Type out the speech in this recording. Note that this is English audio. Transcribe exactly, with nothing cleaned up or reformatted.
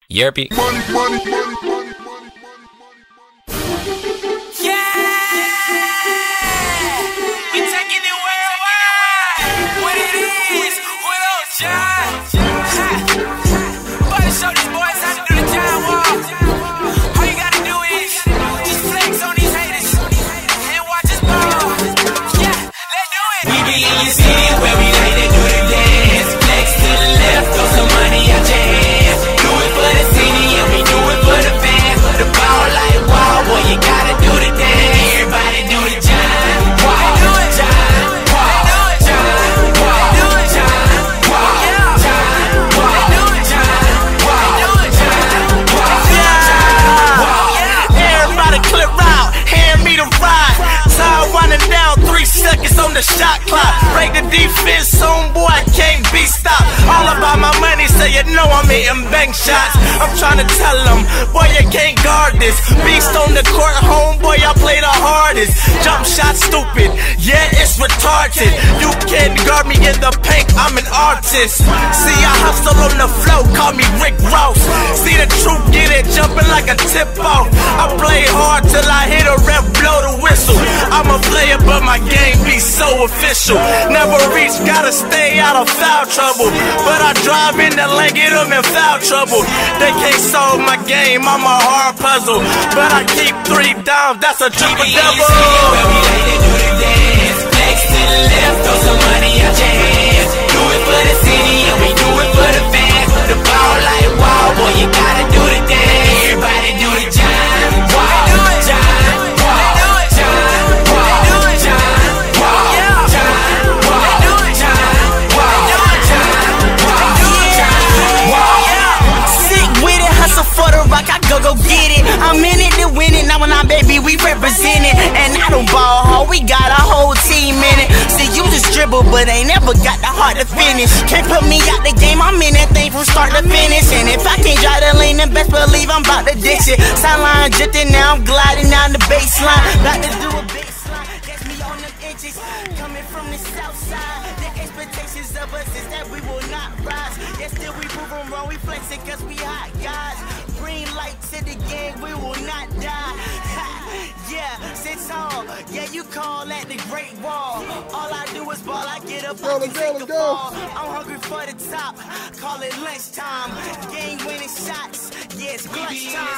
Yerpy. Money, money, money, money, money, money, yeah! We taking it worldwide. What it is? What up, John? About to show these boys how to do the John walk. All you gotta do is just flex on these haters and watch us ball. Yeah, let's do it. We be in your city where we like to do the dance. Flex to the left, throw some money out your hands. Do it for the city and we do it for the fans. The ball like wow, boy, you gotta do the dance. Everybody do the John walk. Do it, John walk. Do it, John walk. Do it, John walk. John walk. Do it, John walk. Do it, John walk. Yeah. Everybody clip out, hand me the ride. Time running down, three seconds on the shot clock. Break the defense, homeboy, I can't be stopped. All about my money, so you know I'm hitting bank shots. I'm trying to tell them, boy, you can't guard this. Beast on the court, homeboy, I play the hardest. Jump shot stupid, yeah, it's retarded. You can't guard me in the paint, I'm an artist. See, I hustle on the flow, call me Rick Ross. See the truth, get it jumping like a tip-off. I play hard till I hit a rep, blow the whistle. I'm a player, but my game be so official. Never reach, gotta stay out of foul trouble. But I drive in the lane, get them in foul trouble. They can't solve my game, I'm a hard puzzle. But I keep three down, that's a triple double. Where we like to do the dance. Flex to the left, throw some money out your hands. Do it for the city and we do it for the fans. The ball like wow, boy, you gotta do the dance. Everybody do the John walk. Do it, John walk. Do it, John walk. Do it, John walk. John walk. Do it, John walk. Do it, John walk. Do it, John walk. Sick with it, hustle for the rock, I go go get it. I'm in it to win it, now when I'm baby, we represent it. And I don't ball hard, we got a whole team in it. See, you just dribble, but ain't never got the heart to finish. Can't put me out the game, I'm in that thing from start to finish. And if I can't drive the lane, then best believe I'm about to ditch it. Sideline drifting, now I'm gliding down the baseline. About to do a baseline, catch me on the edges. Coming from the south side, the expectations of us is that we will not rise. Yet still we moving wrong, we flexing cause we hot guys. Green light to the game, we will not die. Yeah, sit tall, yeah, you call that the Great Wall. All I do is ball, I get up, I can take the ball. I'm hungry for the top, call it lunchtime. Game winning shots, yeah, it's clutch time.